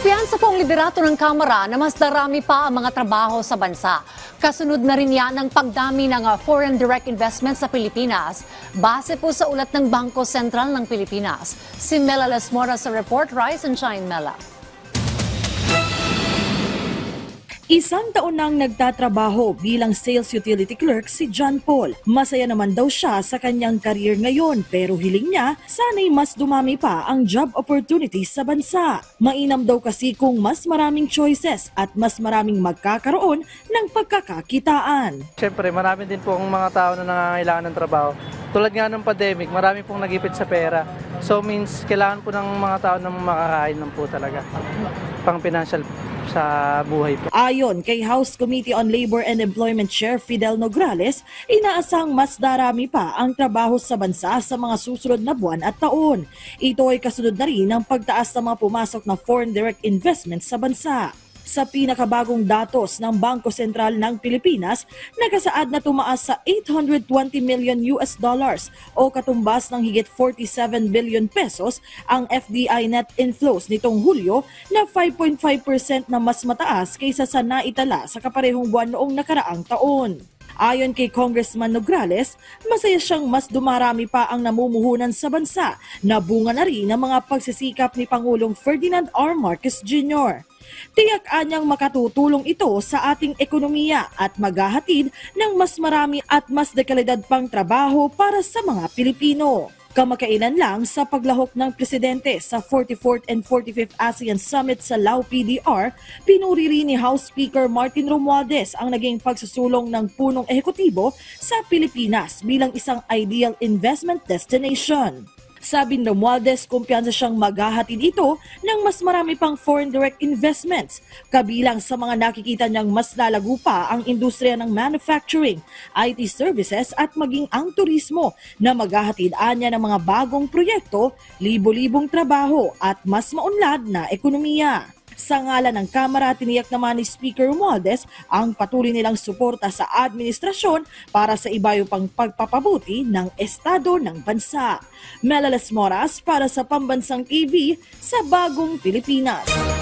Kumpiyansa po ang liderato ng Kamara na mas darami pa ang mga trabaho sa bansa. Kasunod na rin yan ang pagdami ng foreign direct investment sa Pilipinas. Base po sa ulat ng Bangko Sentral ng Pilipinas. Si Mela Lesmora sa report. Rise and Shine, Mela. Isang taon nang nagtatrabaho bilang sales utility clerk si John Paul. Masaya naman daw siya sa kanyang career ngayon pero hiling niya sana'y mas dumami pa ang job opportunities sa bansa. Mainam daw kasi kung mas maraming choices at mas maraming magkakaroon ng pagkakakitaan. Siyempre marami din po ang mga tao na nangangailangan ng trabaho. Tulad nga ng pandemic, marami pong nagipit sa pera. So means kailangan po ng mga tao na makakain lang po talaga. Pang financial sa buhay po. Ayon kay House Committee on Labor and Employment Chair Fidel Nograles, inaasang mas darami pa ang trabaho sa bansa sa mga susunod na buwan at taon. Ito ay kasunod na rin ng pagtaas ng mga pumasok na foreign direct investments sa bansa. Sa pinakabagong datos ng Bangko Sentral ng Pilipinas, nakasaad na tumaas sa 820 million US dollars o katumbas ng higit 47 billion pesos ang FDI net inflows nitong Hulyo na 5.5% na mas mataas kaysa sa naitala sa kaparehong buwan noong nakaraang taon. Ayon kay Congressman Nograles, masaya siyang mas dumarami pa ang namumuhunan sa bansa na bunga na rin ng mga pagsisikap ni Pangulong Ferdinand R. Marcos Jr. Tiyak anyang makatutulong ito sa ating ekonomiya at maghahatid ng mas marami at mas dekalidad pang trabaho para sa mga Pilipino. Kamakailan lang sa paglahok ng presidente sa 44th and 45th ASEAN Summit sa Lao PDR, pinuri rin ni House Speaker Martin Romualdez ang naging pagsusulong ng punong ehekutibo sa Pilipinas bilang isang ideal investment destination. Sabi ni Romualdez, kumpiyansa siyang maghahatid ito ng mas marami pang foreign direct investments, kabilang sa mga nakikita niyang mas lalago pa ang industriya ng manufacturing, IT services at maging ang turismo na maghahatid anya ng mga bagong proyekto, libo-libong trabaho at mas maunlad na ekonomiya. Sa ngalan ng Kamara, tiniyak naman ni Speaker Romualdez ang patuloy nilang suporta sa administrasyon para sa ibayo pang pagpapabuti ng estado ng bansa. Mela Lesmora para sa Pambansang TV sa Bagong Pilipinas.